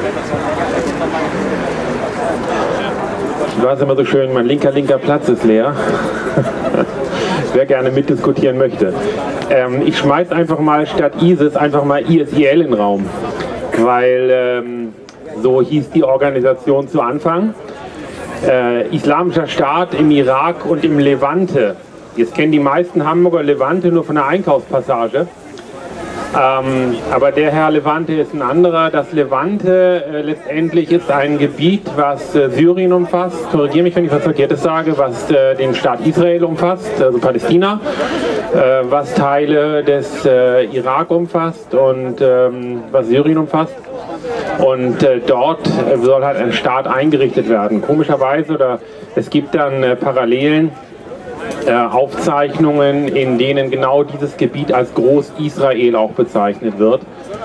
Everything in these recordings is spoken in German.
Du hast immer so schön, mein linker Platz ist leer. Wer gerne mitdiskutieren möchte. Ich schmeiß einfach mal statt ISIS einfach mal ISIL in den Raum, weil so hieß die Organisation zu Anfang. Islamischer Staat im Irak und im Levante. Jetzt kennen die meisten Hamburger Levante nur von der Einkaufspassage. Aber der Herr Levante ist ein anderer. Das Levante letztendlich ist ein Gebiet, was Syrien umfasst, korrigiere mich, wenn ich was Verkehrtes sage, was den Staat Israel umfasst, also Palästina, was Teile des Irak umfasst und was Syrien umfasst. Und dort soll halt ein Staat eingerichtet werden. Komischerweise, oder es gibt dann Parallelen, Aufzeichnungen, in denen genau dieses Gebiet als Groß-Israel auch bezeichnet wird.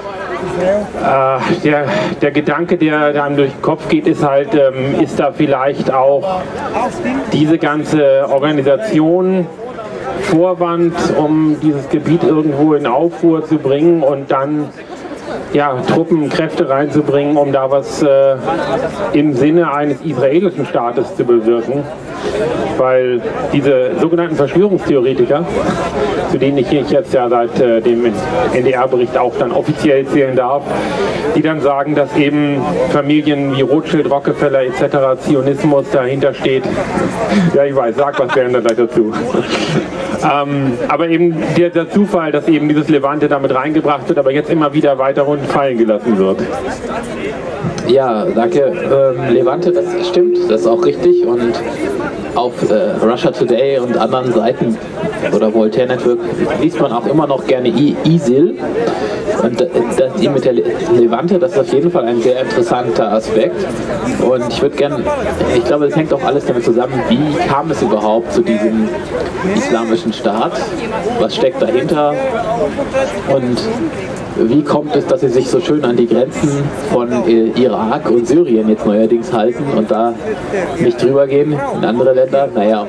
Der Gedanke, der einem durch den Kopf geht, ist halt, ist da vielleicht auch diese ganze Organisation Vorwand, um dieses Gebiet irgendwo in Aufruhr zu bringen und dann ja, Truppen, Kräfte reinzubringen, um da was im Sinne eines israelischen Staates zu bewirken. Weil diese sogenannten Verschwörungstheoretiker, zu denen ich jetzt ja seit dem NDR-Bericht auch dann offiziell zählen darf, die dann sagen, dass eben Familien wie Rothschild, Rockefeller etc. Zionismus dahinter steht. Ja, ich weiß, sag was während dann gleich dazu. Aber eben der Zufall, dass eben dieses Levante damit reingebracht wird, aber jetzt immer wieder weiter runter fallen gelassen wird. Ja, danke. Levante, das stimmt, das ist auch richtig, und auf Russia Today und anderen Seiten oder Voltaire Network liest man auch immer noch gerne ISIL, und das mit der Levante, das ist auf jeden Fall ein sehr interessanter Aspekt, und ich würde gerne, ich glaube, das hängt auch alles damit zusammen, wie kam es überhaupt zu diesem islamischen Staat, was steckt dahinter und wie kommt es, dass sie sich so schön an die Grenzen von Irak und Syrien jetzt neuerdings halten und da nicht drüber gehen in andere Länder? Naja,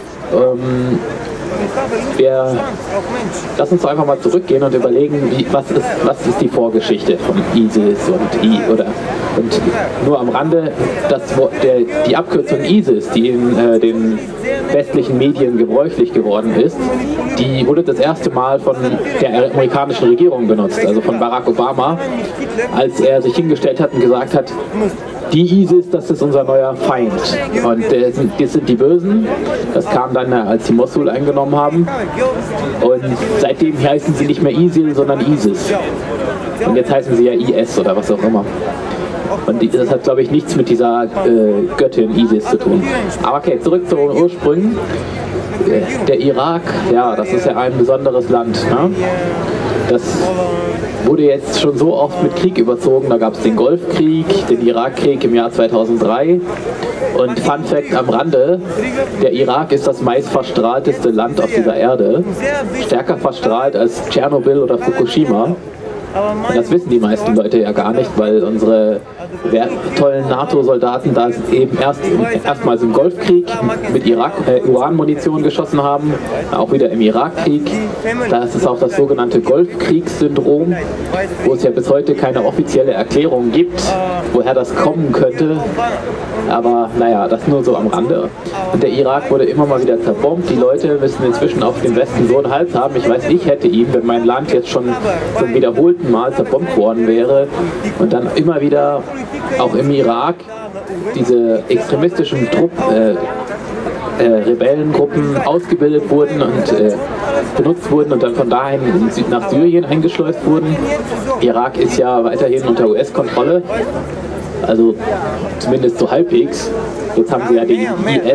lass uns doch einfach mal zurückgehen und überlegen, was ist die Vorgeschichte von ISIS und nur am Rande, die Abkürzung ISIS, die in den westlichen Medien gebräuchlich geworden ist, die wurde das erste Mal von der amerikanischen Regierung benutzt, also von Barack Obama, als er sich hingestellt hat und gesagt hat, die ISIS, das ist unser neuer Feind. Und das sind die Bösen. Das kam dann, als sie Mosul eingenommen haben. Und seitdem heißen sie nicht mehr ISIL, sondern ISIS. Und jetzt heißen sie ja IS oder was auch immer. Und das hat, glaube ich, nichts mit dieser Göttin ISIS zu tun. Aber okay, zurück zu den Ursprüngen. Der Irak, ja, das ist ja ein besonderes Land. Ne? Das wurde jetzt schon so oft mit Krieg überzogen. Da gab es den Golfkrieg, den Irakkrieg im Jahr 2003. Und Fun Fact am Rande, der Irak ist das meistverstrahlteste Land auf dieser Erde. Stärker verstrahlt als Tschernobyl oder Fukushima. Und das wissen die meisten Leute ja gar nicht, weil unsere tollen NATO-Soldaten da eben erstmals im Golfkrieg mit Uranmunition geschossen haben, auch wieder im Irakkrieg. Das ist auch das sogenannte Golfkriegssyndrom, wo es ja bis heute keine offizielle Erklärung gibt, woher das kommen könnte. Aber naja, das nur so am Rande. Und der Irak wurde immer mal wieder zerbombt. Die Leute müssen inzwischen auf den Westen so einen Hals haben. Ich weiß, ich hätte ihn, wenn mein Land jetzt schon zum wiederholten Mal zerbombt worden wäre und dann immer wieder auch im Irak diese extremistischen Rebellengruppen ausgebildet wurden und benutzt wurden und dann von dahin nach Syrien eingeschleust wurden. Irak ist ja weiterhin unter US-Kontrolle, also zumindest so halbwegs. Jetzt haben sie ja den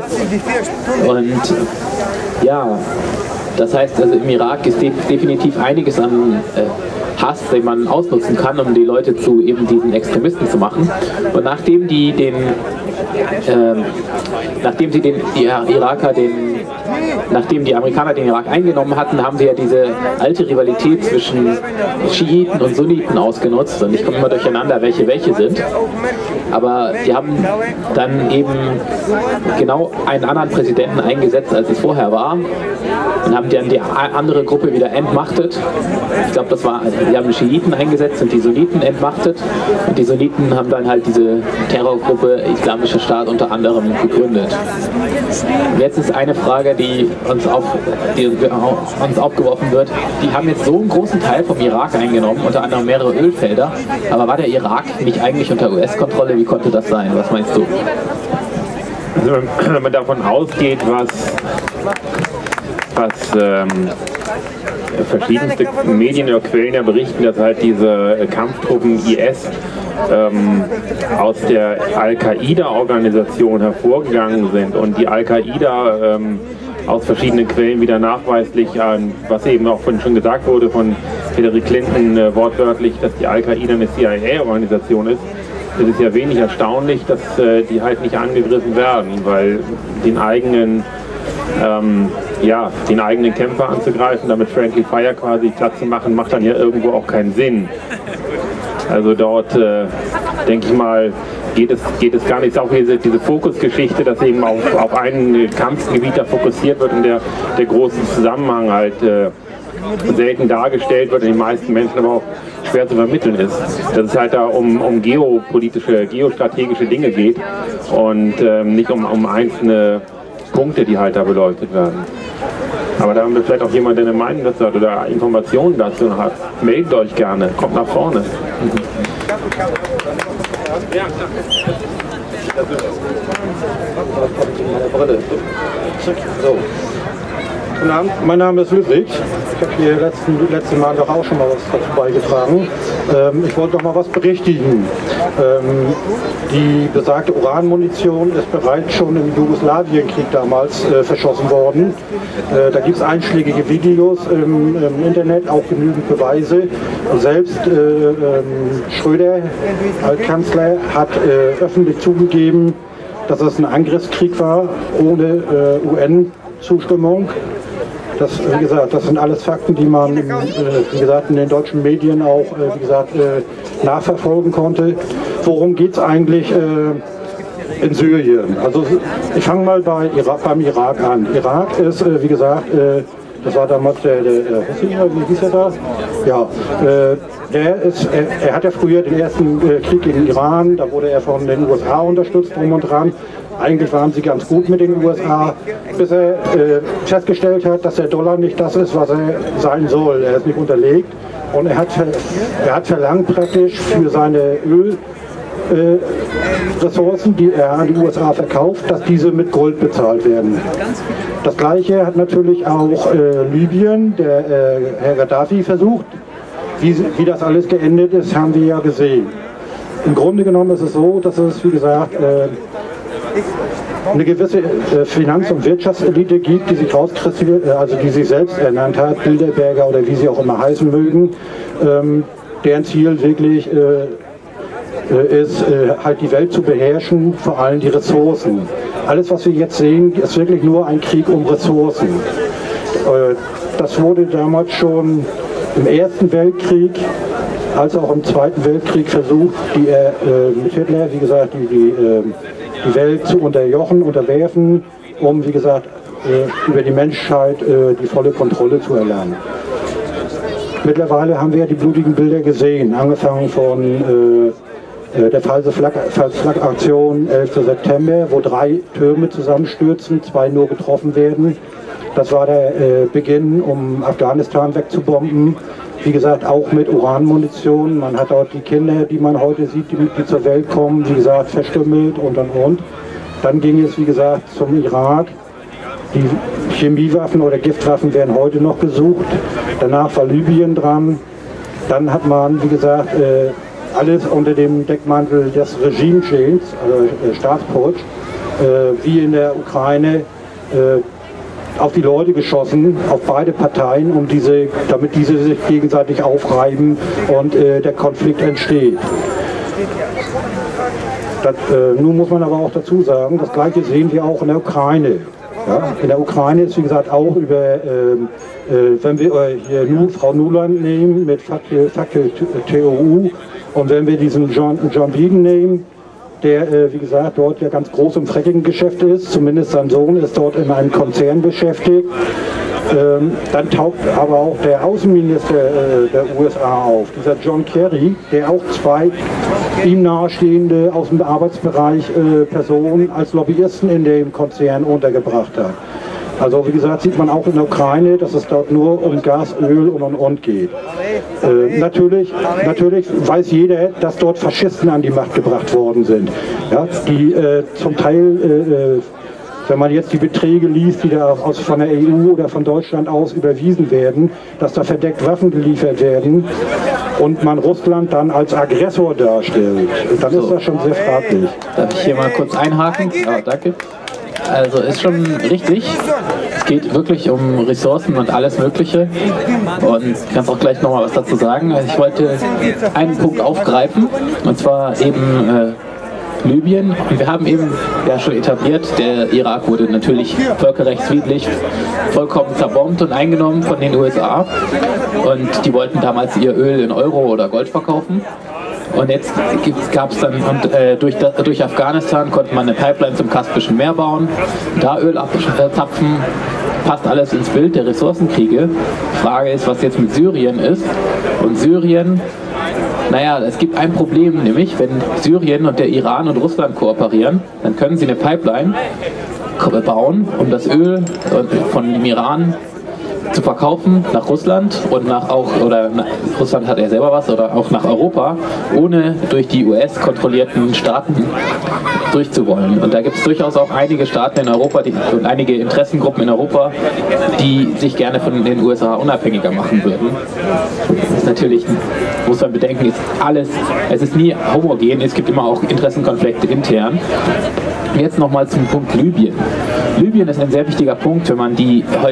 IS und ja, das heißt, also im Irak ist definitiv einiges an Hass, den man ausnutzen kann, um die Leute zu eben diesen Extremisten zu machen. Und nachdem die Iraker den nachdem die Amerikaner den Irak eingenommen hatten, haben sie ja diese alte Rivalität zwischen Schiiten und Sunniten ausgenutzt. Und ich komme immer durcheinander, welche sind. Aber die haben dann eben genau einen anderen Präsidenten eingesetzt, als es vorher war. Und haben dann die andere Gruppe wieder entmachtet. Ich glaube, die haben die Schiiten eingesetzt und die Sunniten entmachtet. Und die Sunniten haben dann halt diese Terrorgruppe Islamischer Staat unter anderem gegründet. Und jetzt ist eine Frage, die uns aufgeworfen wird. Die haben jetzt so einen großen Teil vom Irak eingenommen, unter anderem mehrere Ölfelder. Aber war der Irak nicht eigentlich unter US-Kontrolle? Wie konnte das sein? Was meinst du? Also, wenn man davon ausgeht, was verschiedenste Medien oder Quellen ja berichten, dass halt diese Kampftruppen IS aus der Al-Qaida-Organisation hervorgegangen sind und die Al-Qaida aus verschiedenen Quellen wieder nachweislich an, was eben auch schon gesagt wurde von Hillary Clinton wortwörtlich, dass die Al-Qaida eine CIA-Organisation ist. Es ist ja wenig erstaunlich, dass die halt nicht angegriffen werden, weil den eigenen Kämpfer anzugreifen, damit Friendly Fire quasi Platz zu machen, macht dann ja irgendwo auch keinen Sinn. Also dort, denke ich mal, geht es gar nicht auf diese Fokusgeschichte, dass eben auf ein Kampfgebiet da fokussiert wird und der große Zusammenhang halt selten dargestellt wird und den meisten Menschen aber auch schwer zu vermitteln ist. Dass es halt da um geostrategische Dinge geht und nicht um einzelne Punkte, die halt da beleuchtet werden. Aber da haben wir vielleicht auch jemand, der eine Meinung dazu hat oder Informationen dazu hat. Meldet euch gerne, kommt nach vorne. So. Guten Abend, mein Name ist Ludwig. Ich habe hier letzten Mal doch auch schon mal was dazu beigetragen. Ich wollte doch mal was berichtigen. Die besagte Uranmunition ist bereits schon im Jugoslawienkrieg damals verschossen worden. Da gibt es einschlägige Videos im Internet, auch genügend Beweise. Und selbst Schröder als Kanzler hat öffentlich zugegeben, dass es ein Angriffskrieg war, ohne UN-Zustimmung. Wie gesagt, das sind alles Fakten, die man wie gesagt, in den deutschen Medien auch nachverfolgen konnte. Worum geht es eigentlich in Syrien? Also ich fange mal beim Irak an. Irak ist, wie gesagt, das war damals der wie hieß er da? Ja, er hat ja früher den ersten Krieg gegen Iran, da wurde er von den USA unterstützt, drum und dran. Eigentlich waren sie ganz gut mit den USA, bis er festgestellt hat, dass der Dollar nicht das ist, was er sein soll. Er ist nicht unterlegt und er hat verlangt praktisch für seine Ölressourcen, die er an die USA verkauft, dass diese mit Gold bezahlt werden. Das Gleiche hat natürlich auch Libyen, der Herr Gaddafi, versucht. Wie das alles geendet ist, haben wir ja gesehen. Im Grunde genommen ist es so, dass es, wie gesagt, eine gewisse Finanz- und Wirtschaftselite gibt, die sich die sich selbst ernannt hat, Bilderberger oder wie sie auch immer heißen mögen, deren Ziel wirklich ist, halt die Welt zu beherrschen, vor allem die Ressourcen. Alles, was wir jetzt sehen, ist wirklich nur ein Krieg um Ressourcen. Das wurde damals schon im Ersten Weltkrieg, als auch im Zweiten Weltkrieg versucht, mit Hitler, wie gesagt, die Welt zu unterwerfen, um, wie gesagt, über die Menschheit die volle Kontrolle zu erlangen. Mittlerweile haben wir ja die blutigen Bilder gesehen, angefangen von der False Flag-Aktion 11. September, wo 3 Türme zusammenstürzen, 2 nur getroffen werden. Das war der Beginn, um Afghanistan wegzubomben. Wie gesagt, auch mit Uranmunition. Man hat dort die Kinder, die man heute sieht, die zur Welt kommen, wie gesagt, verstümmelt und. Dann ging es, wie gesagt, zum Irak. Die Chemiewaffen oder Giftwaffen werden heute noch gesucht. Danach war Libyen dran. Dann hat man, wie gesagt, alles unter dem Deckmantel des Regime-Change, also Staatsputsch, wie in der Ukraine, auf die Leute geschossen, auf beide Parteien, damit diese sich gegenseitig aufreiben und der Konflikt entsteht. Nun muss man aber auch dazu sagen, das Gleiche sehen wir auch in der Ukraine. Ja, in der Ukraine ist, wie gesagt, auch über, wenn wir hier Frau Nuland nehmen mit Fakir TOU und wenn wir diesen John Biden nehmen, der, wie gesagt, dort ja ganz groß im Fracking-Geschäft ist, zumindest sein Sohn ist dort in einem Konzern beschäftigt. Dann taucht aber auch der Außenminister der USA auf, dieser John Kerry, der auch zwei ihm nahestehende aus dem Arbeitsbereich Personen als Lobbyisten in dem Konzern untergebracht hat. Also wie gesagt, sieht man auch in der Ukraine, dass es dort nur um Gas, Öl und geht. Natürlich weiß jeder, dass dort Faschisten an die Macht gebracht worden sind, ja, die zum Teil wenn man jetzt die Beträge liest, die da von der EU oder von Deutschland aus überwiesen werden, dass da verdeckt Waffen geliefert werden und man Russland dann als Aggressor darstellt, dann ist das schon sehr fraglich. Darf ich hier mal kurz einhaken? Ja, danke. Also ist schon richtig. Es geht wirklich um Ressourcen und alles Mögliche. Und ich kann auch gleich noch mal was dazu sagen. Also ich wollte einen Punkt aufgreifen, und zwar eben Libyen. Und wir haben eben ja schon etabliert, der Irak wurde natürlich völkerrechtswidrig vollkommen zerbombt und eingenommen von den USA. Und die wollten damals ihr Öl in Euro oder Gold verkaufen. Und jetzt gab es dann, durch Afghanistan konnte man eine Pipeline zum Kaspischen Meer bauen, da Öl abzapfen, passt alles ins Bild der Ressourcenkriege. Die Frage ist, was jetzt mit Syrien ist. Und Syrien, naja, es gibt ein Problem, nämlich wenn Syrien und der Iran und Russland kooperieren, dann können sie eine Pipeline bauen, um das Öl von dem Iran zu verkaufen nach Russland und Russland hat ja selber was, oder auch nach Europa, ohne durch die US-kontrollierten Staaten durchzuwollen. Und da gibt es durchaus auch einige Staaten in Europa und einige Interessengruppen in Europa, die sich gerne von den USA unabhängiger machen würden. Das ist natürlich, muss man bedenken, es ist nie homogen, es gibt immer auch Interessenkonflikte intern. Jetzt nochmal zum Punkt Libyen. Libyen ist ein sehr wichtiger Punkt, wenn man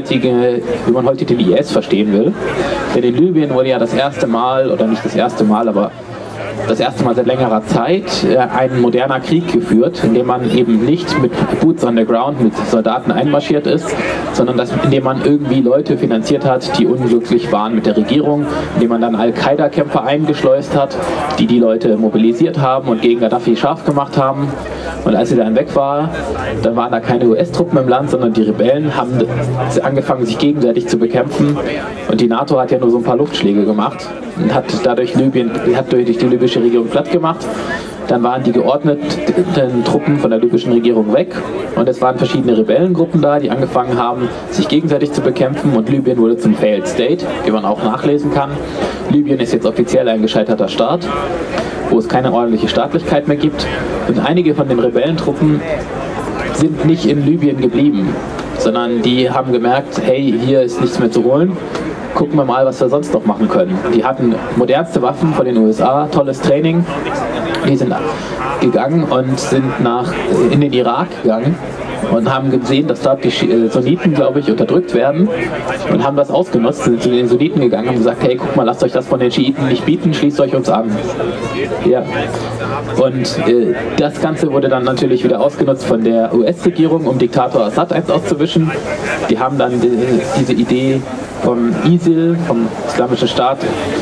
heute den IS verstehen will. Denn in Libyen wurde ja das erste Mal, oder nicht das erste Mal, aber das erste Mal seit längerer Zeit ein moderner Krieg geführt, in dem man eben nicht mit Boots on the Ground, mit Soldaten einmarschiert ist, sondern indem man irgendwie Leute finanziert hat, die unglücklich waren mit der Regierung, indem man dann Al-Qaida-Kämpfer eingeschleust hat, die Leute mobilisiert haben und gegen Gaddafi scharf gemacht haben. Und als sie dann weg war, dann waren da keine US-Truppen im Land, sondern die Rebellen haben angefangen, sich gegenseitig zu bekämpfen. Und die NATO hat ja nur so ein paar Luftschläge gemacht und hat durch die libysche Regierung platt gemacht. Dann waren die geordneten Truppen von der libyschen Regierung weg und es waren verschiedene Rebellengruppen da, die angefangen haben, sich gegenseitig zu bekämpfen, und Libyen wurde zum Failed State, wie man auch nachlesen kann. Libyen ist jetzt offiziell ein gescheiterter Staat, wo es keine ordentliche Staatlichkeit mehr gibt, und einige von den Rebellentruppen sind nicht in Libyen geblieben, sondern die haben gemerkt, hey, hier ist nichts mehr zu holen. Gucken wir mal, was wir sonst noch machen können. Die hatten modernste Waffen von den USA, tolles Training. Die sind gegangen und sind in den Irak gegangen und haben gesehen, dass dort die Sunniten, glaube ich, unterdrückt werden, und haben das ausgenutzt, sind zu den Sunniten gegangen und gesagt, hey, guck mal, lasst euch das von den Schiiten nicht bieten, schließt euch uns an. Ja. Und das Ganze wurde dann natürlich wieder ausgenutzt von der US-Regierung, um Diktator Assad eins auszuwischen. Die haben dann diese Idee vom ISIL, vom Islamischen Staat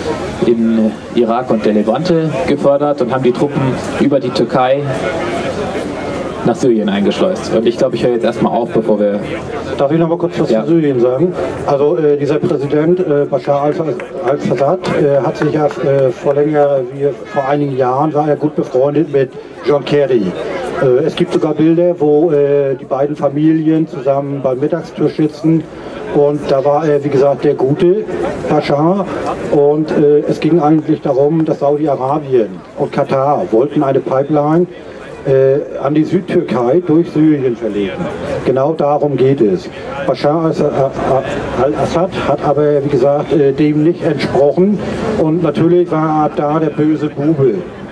in Irak und der Levante gefördert und haben die Truppen über die Türkei nach Syrien eingeschleust. Und ich glaube, ich höre jetzt erstmal auf, bevor wir... Darf ich noch mal kurz was zu Syrien sagen? Also dieser Präsident Bashar al-Assad hat sich ja vor einigen Jahren war er gut befreundet mit John Kerry. Es gibt sogar Bilder, wo die beiden Familien zusammen beim Mittagstisch sitzen. Und da war er, wie gesagt, der gute Bashar. Und es ging eigentlich darum, dass Saudi-Arabien und Katar wollten eine Pipeline an die Südtürkei durch Syrien verlegen. Genau darum geht es. Bashar al-Assad hat aber, wie gesagt, dem nicht entsprochen. Und natürlich war er da der böse Bube.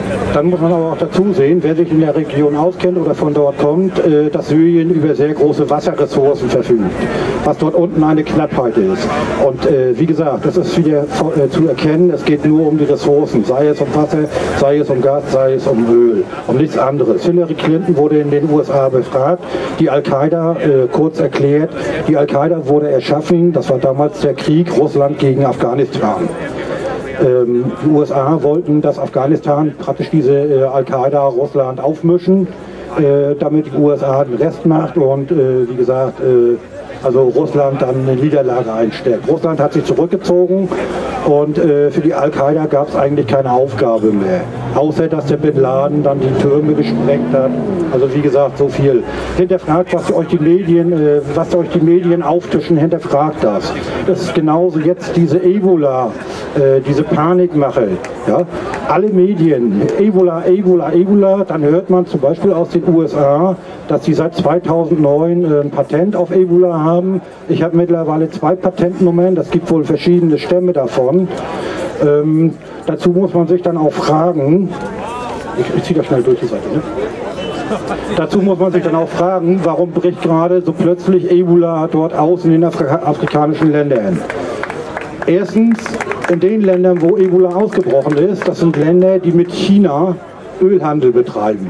Dann muss man aber auch dazu sehen, wer sich in der Region auskennt oder von dort kommt, dass Syrien über sehr große Wasserressourcen verfügt, was dort unten eine Knappheit ist. Und wie gesagt, das ist wieder zu erkennen, es geht nur um die Ressourcen, sei es um Wasser, sei es um Gas, sei es um Öl, um nichts anderes. Hillary Clinton wurde in den USA befragt, die Al-Qaida, kurz erklärt, die Al-Qaida wurde erschaffen, das war damals der Krieg Russland gegen Afghanistan. Die USA wollten, dass Afghanistan praktisch diese Al-Qaida Russland aufmischen, damit die USA den Rest macht und wie gesagt, also Russland dann eine Niederlage einsteckt. Russland hat sich zurückgezogen und für die Al-Qaida gab es eigentlich keine Aufgabe mehr. Außer dass der Bin Laden dann die Türme gesprengt hat. Also wie gesagt, so viel. Hinterfragt, was euch die Medien auftischen, hinterfragt das. Das ist genauso jetzt diese Ebola, diese Panikmache. Ja? Alle Medien, Ebola, Ebola, Ebola, dann hört man zum Beispiel aus den USA, dass sie seit 2009 ein Patent auf Ebola haben. Ich habe mittlerweile 2 Patentnummern, das gibt wohl verschiedene Stämme davon. Dazu muss man sich dann auch fragen, ich ziehe das schnell durch die Seite, ne? Dazu muss man sich dann auch fragen, warum bricht gerade so plötzlich Ebola dort aus in den afrikanischen Ländern. Erstens, in den Ländern, wo Ebola ausgebrochen ist, das sind Länder, die mit China Ölhandel betreiben.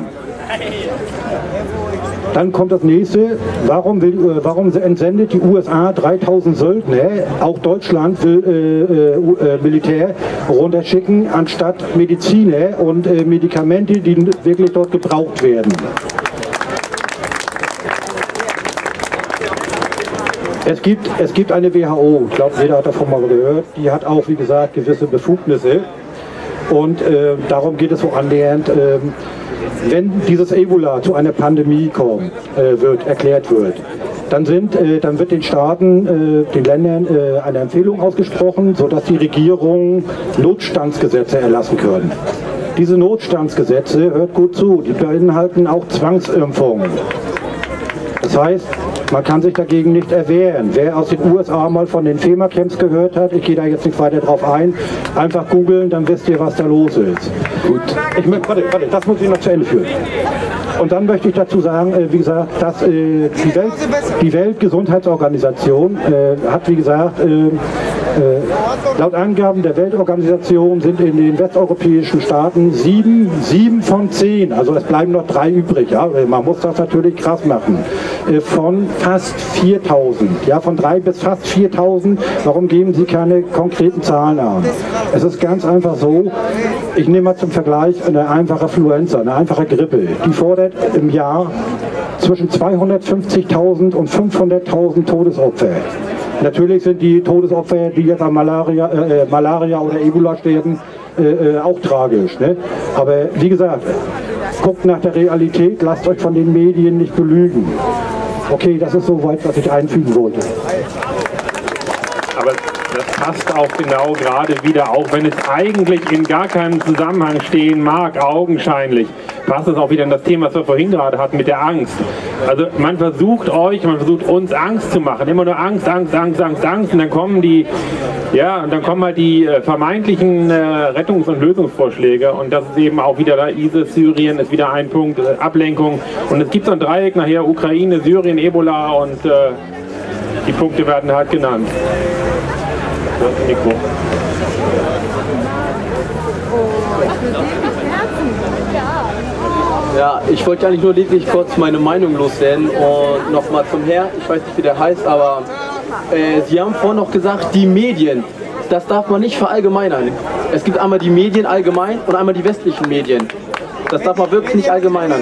Dann kommt das nächste, warum entsendet die USA 3000 Söldner, auch Deutschland will Militär runterschicken, anstatt Mediziner und Medikamente, die wirklich dort gebraucht werden. Es gibt eine WHO, ich glaube, jeder hat davon mal gehört, die hat auch, wie gesagt, gewisse Befugnisse und darum geht es so annähernd. Wenn dieses Ebola zu einer Pandemie erklärt wird, dann wird den Staaten, den Ländern eine Empfehlung ausgesprochen, sodass die Regierungen Notstandsgesetze erlassen können. Diese Notstandsgesetze, hört gut zu, die beinhalten auch Zwangsimpfungen. Das heißt, man kann sich dagegen nicht erwehren. Wer aus den USA mal von den FEMA-Camps gehört hat, ich gehe da jetzt nicht weiter drauf ein, einfach googeln, dann wisst ihr, was da los ist. Gut. Warte, das muss ich noch zu Ende führen. Und dann möchte ich dazu sagen, wie gesagt, dass die Weltgesundheitsorganisation hat, wie gesagt, laut Angaben der Weltorganisation sind in den westeuropäischen Staaten 7 von 10, also es bleiben noch 3 übrig, ja? Man muss das natürlich krass machen, von fast 4000, ja, von 3 bis fast 4000, warum geben Sie keine konkreten Zahlen an? Es ist ganz einfach so, ich nehme mal zum Vergleich eine einfache Influenza, eine einfache Grippe, die fordert im Jahr zwischen 250.000 und 500.000 Todesopfer. Natürlich sind die Todesopfer, die jetzt an Malaria oder Ebola sterben, auch tragisch. Ne? Aber wie gesagt, guckt nach der Realität, lasst euch von den Medien nicht belügen. Okay, das ist soweit, was ich einfügen wollte. Aber das passt auch genau gerade wieder, auch wenn es eigentlich in gar keinem Zusammenhang stehen mag, augenscheinlich, passt es auch wieder in das Thema, was wir vorhin gerade hatten mit der Angst. Also man versucht uns Angst zu machen, immer nur Angst, Angst, Angst, Angst, Angst und dann kommen halt die vermeintlichen Rettungs- und Lösungsvorschläge und das ist eben auch wieder da, ISIS, Syrien ist wieder ein Punkt, Ablenkung und es gibt so ein Dreieck nachher, Ukraine, Syrien, Ebola und die Punkte werden halt genannt. Mikro. Ja, ich wollte eigentlich nur lediglich kurz meine Meinung loswerden und nochmal zum Herr, ich weiß nicht wie der heißt, aber Sie haben vorhin noch gesagt, die Medien, das darf man nicht verallgemeinern. Es gibt einmal die Medien allgemein und einmal die westlichen Medien. Das darf man wirklich nicht allgemeinern.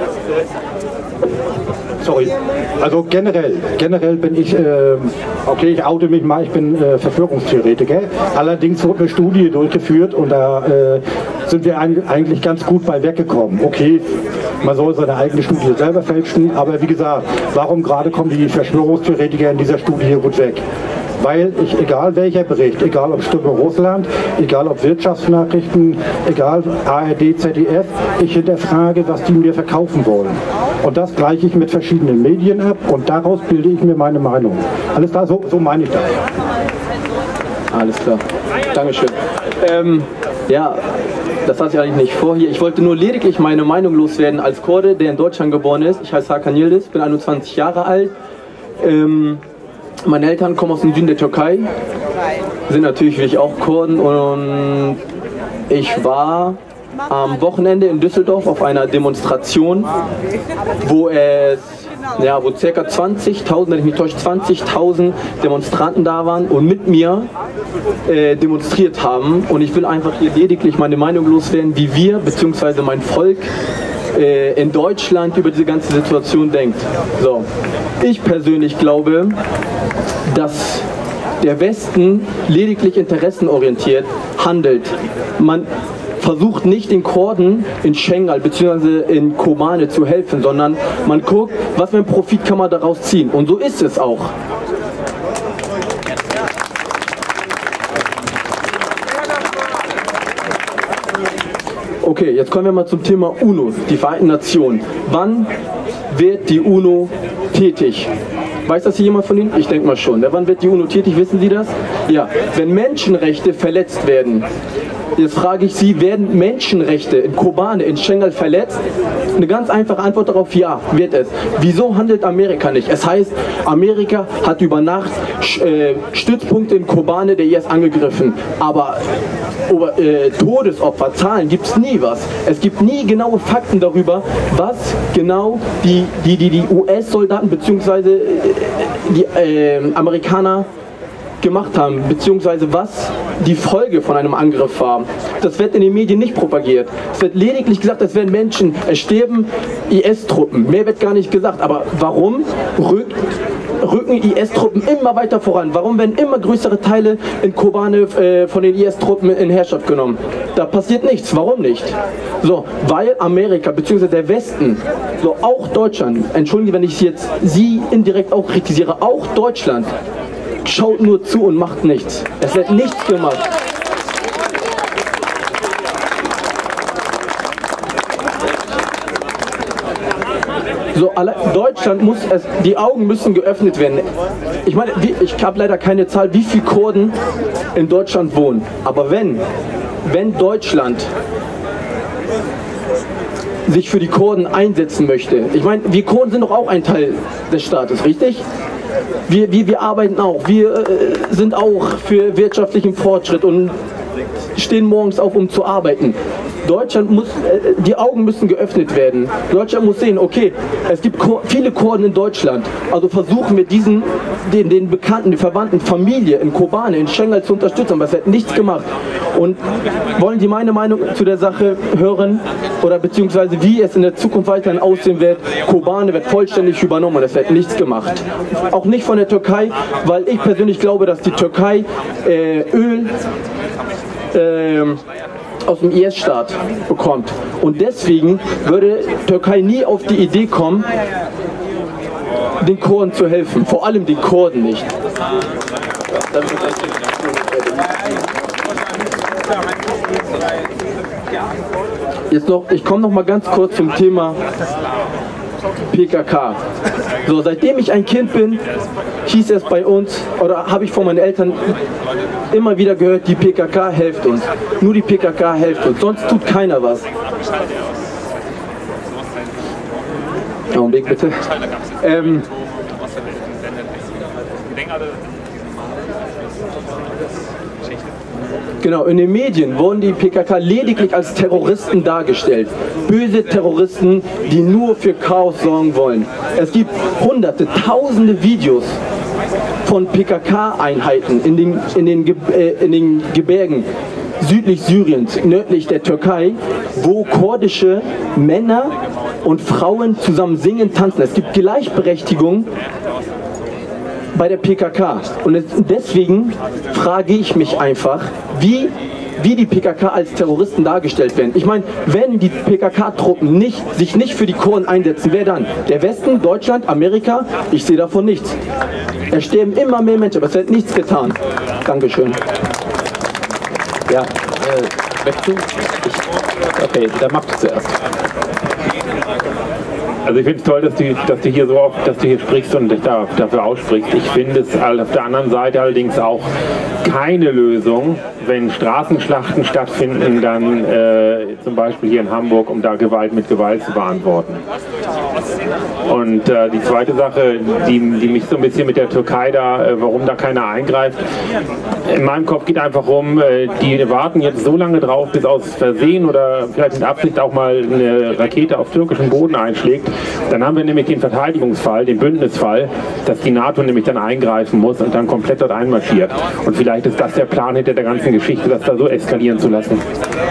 Sorry, also generell bin ich, okay, ich oute mich mal, ich bin Verschwörungstheoretiker. Allerdings wurde eine Studie durchgeführt und da sind wir eigentlich ganz gut bei weggekommen. Okay, man soll seine eigene Studie selber fälschen, aber wie gesagt, warum gerade kommen die Verschwörungstheoretiker in dieser Studie gut weg? Weil ich, egal welcher Bericht, egal ob Stimme Russland, egal ob Wirtschaftsnachrichten, egal ARD, ZDF, ich hinterfrage, was die mir verkaufen wollen. Und das gleiche ich mit verschiedenen Medien ab und daraus bilde ich mir meine Meinung. Alles klar, so meine ich das. Alles klar. Dankeschön. Ja, das hatte ich eigentlich nicht vor hier. Ich wollte nur lediglich meine Meinung loswerden als Kurde, der in Deutschland geboren ist. Ich heiße Hakan Yildiz, bin 21 Jahre alt. Meine Eltern kommen aus dem Süden der Türkei, sind natürlich wie ich auch Kurden, und ich war am Wochenende in Düsseldorf auf einer Demonstration, wo ca. 20.000, wenn ich mich täusche, 20.000 Demonstranten da waren und mit mir demonstriert haben. Und ich will einfach hier lediglich meine Meinung loswerden, wie wir bzw. mein Volk in Deutschland über diese ganze Situation denkt. So, ich persönlich glaube, dass der Westen lediglich interessenorientiert handelt. Man versucht nicht den Kurden in Schengal bzw. in Kobane zu helfen, sondern man guckt, was für einen Profit kann man daraus ziehen. Und so ist es auch. Okay, jetzt kommen wir mal zum Thema UNO, die Vereinten Nationen. Wann wird die UNO tätig? Weiß das hier jemand von Ihnen? Ich denke mal schon. Wann wird die UNO tätig? Wissen Sie das? Ja, wenn Menschenrechte verletzt werden. Jetzt frage ich Sie, werden Menschenrechte in Kobane, in Schengal verletzt? Eine ganz einfache Antwort darauf, ja, wird es. Wieso handelt Amerika nicht? Es heißt, Amerika hat über Nacht Stützpunkte in Kobane der IS angegriffen. Aber Todesopfer, Zahlen gibt es nie was. Es gibt nie genaue Fakten darüber, was genau die US-Soldaten bzw. die Amerikaner gemacht haben, beziehungsweise was die Folge von einem Angriff war. Das wird in den Medien nicht propagiert. Es wird lediglich gesagt, es werden Menschen, es sterben IS-Truppen. Mehr wird gar nicht gesagt. Aber warum rücken IS-Truppen immer weiter voran? Warum werden immer größere Teile in Kobane von den IS-Truppen in Herrschaft genommen? Da passiert nichts. Warum nicht? So, weil Amerika bzw. der Westen, so auch Deutschland, entschuldigen, wenn ich jetzt Sie indirekt auch kritisiere, auch Deutschland, schaut nur zu und macht nichts. Es wird nichts gemacht. So, Deutschland muss die Augen müssen geöffnet werden. Ich meine, ich habe leider keine Zahl, wie viele Kurden in Deutschland wohnen. Aber wenn Deutschland sich für die Kurden einsetzen möchte, ich meine, wir Kurden sind doch auch ein Teil des Staates, richtig? Wir arbeiten auch, wir sind auch für wirtschaftlichen Fortschritt und stehen morgens auf, um zu arbeiten. Deutschland muss, die Augen müssen geöffnet werden. Deutschland muss sehen, okay, es gibt viele Kurden in Deutschland, also versuchen wir den Bekannten, die Verwandten, Familie in Kobane, in Schengal zu unterstützen, aber es wird nichts gemacht. Und wollen Sie meine Meinung zu der Sache hören oder beziehungsweise wie es in der Zukunft weiterhin aussehen wird? Kobane wird vollständig übernommen und es wird nichts gemacht. Auch nicht von der Türkei, weil ich persönlich glaube, dass die Türkei Öl aus dem IS-Staat bekommt. Und deswegen würde Türkei nie auf die Idee kommen, den Kurden zu helfen. Vor allem den Kurden nicht. Jetzt noch, ich komme noch mal ganz kurz zum Thema PKK. So, seitdem ich ein Kind bin, hieß es bei uns, oder habe ich von meinen Eltern immer wieder gehört, die PKK hilft uns. Nur die PKK hilft uns, sonst tut keiner was. Augenblick bitte. Genau, in den Medien wurden die PKK lediglich als Terroristen dargestellt. Böse Terroristen, die nur für Chaos sorgen wollen. Es gibt hunderte, tausende Videos von PKK-Einheiten in den Gebirgen südlich Syriens, nördlich der Türkei, wo kurdische Männer und Frauen zusammen singen, tanzen. Es gibt Gleichberechtigung bei der PKK. Und deswegen frage ich mich einfach, wie die PKK als Terroristen dargestellt werden. Ich meine, wenn die PKK-Truppen sich nicht für die Kurden einsetzen, wer dann? Der Westen, Deutschland, Amerika? Ich sehe davon nichts. Es sterben immer mehr Menschen, aber es wird nichts getan. Dankeschön. Ja, okay, dann machst du zuerst. Also ich finde es toll, dass du hier so oft, dass du hier sprichst und dich dafür aussprichst. Ich finde es auf der anderen Seite allerdings auch keine Lösung, wenn Straßenschlachten stattfinden, dann zum Beispiel hier in Hamburg, um da Gewalt mit Gewalt zu beantworten. Und die zweite Sache, die mich so ein bisschen mit der Türkei warum da keiner eingreift, in meinem Kopf geht einfach rum, die warten jetzt so lange drauf, bis aus Versehen oder vielleicht mit Absicht auch mal eine Rakete auf türkischen Boden einschlägt. Dann haben wir nämlich den Verteidigungsfall, den Bündnisfall, dass die NATO nämlich dann eingreifen muss und dann komplett dort einmarschiert. Und vielleicht ist das der Plan hinter der ganzen Geschichte, das da so eskalieren zu lassen.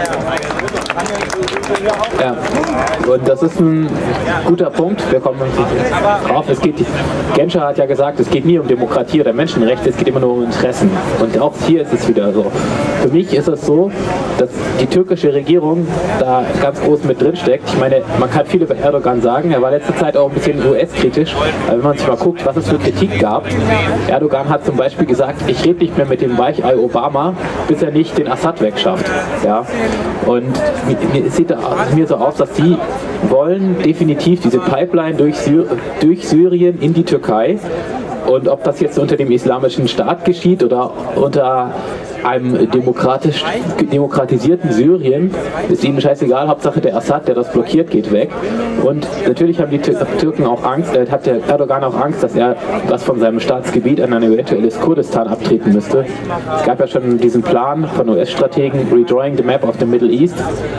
Ja, und das ist ein guter Punkt. Wir kommen drauf. Genscher hat ja gesagt, es geht nie um Demokratie oder Menschenrechte, es geht immer nur um Interessen. Und auch hier ist es wieder so. Für mich ist es so, dass die türkische Regierung da ganz groß mit drin steckt. Ich meine, man kann viel über Erdogan sagen, er war letzte Zeit auch ein bisschen US-kritisch. Aber wenn man sich mal guckt, was es für Kritik gab, Erdogan hat zum Beispiel gesagt, ich rede nicht mehr mit dem Weichei Obama, bis er nicht den Assad wegschafft. Ja? Und es sieht mir so aus, dass die wollen definitiv diese Pipeline durch Syrien in die Türkei. Und ob das jetzt unter dem Islamischen Staat geschieht oder unter einem demokratisierten Syrien, ist ihnen scheißegal. Hauptsache der Assad, der das blockiert, geht weg. Und natürlich haben die Türken auch Angst, hat der Erdogan auch Angst, dass er was von seinem Staatsgebiet an ein eventuelles Kurdistan abtreten müsste. Es gab ja schon diesen Plan von US-Strategen, Redrawing the Map of the Middle East,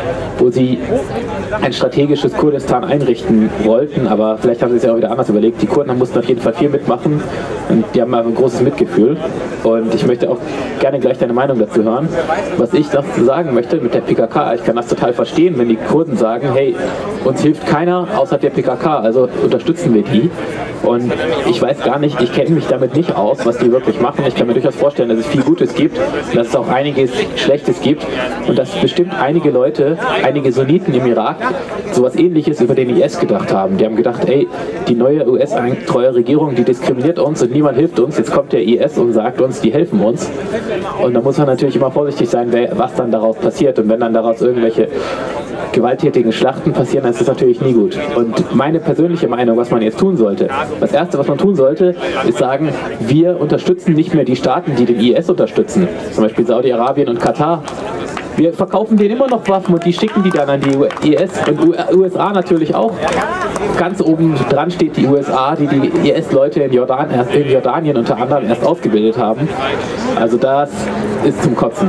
wo sie ein strategisches Kurdistan einrichten wollten, aber vielleicht haben sie es ja auch wieder anders überlegt. Die Kurden mussten auf jeden Fall viel mitmachen und die haben ein großes Mitgefühl. Und ich möchte auch gerne gleich deine Meinung dazu hören. Was ich dazu sagen möchte mit der PKK, ich kann das total verstehen, wenn die Kurden sagen, hey, uns hilft keiner außer der PKK, also unterstützen wir die. Und ich weiß gar nicht, ich kenne mich damit nicht aus, was die wirklich machen. Ich kann mir durchaus vorstellen, dass es viel Gutes gibt, dass es auch einiges Schlechtes gibt und dass bestimmt einige Leute, einige Sunniten im Irak sowas Ähnliches über den IS gedacht haben. Die haben gedacht, ey, die neue US-treue Regierung, die diskriminiert uns und niemand hilft uns. Jetzt kommt der IS und sagt uns, die helfen uns. Und da muss man natürlich immer vorsichtig sein, was dann daraus passiert. Und wenn dann daraus irgendwelche gewalttätigen Schlachten passieren, dann ist das natürlich nie gut. Und meine persönliche Meinung, was man jetzt tun sollte, das Erste, was man tun sollte, ist sagen, wir unterstützen nicht mehr die Staaten, die den IS unterstützen. Zum Beispiel Saudi-Arabien und Katar. Wir verkaufen denen immer noch Waffen und die schicken die dann an die IS und USA natürlich auch. Ganz oben dran steht die USA, die IS-Leute in Jordanien unter anderem erst ausgebildet haben. Also das ist zum Kotzen.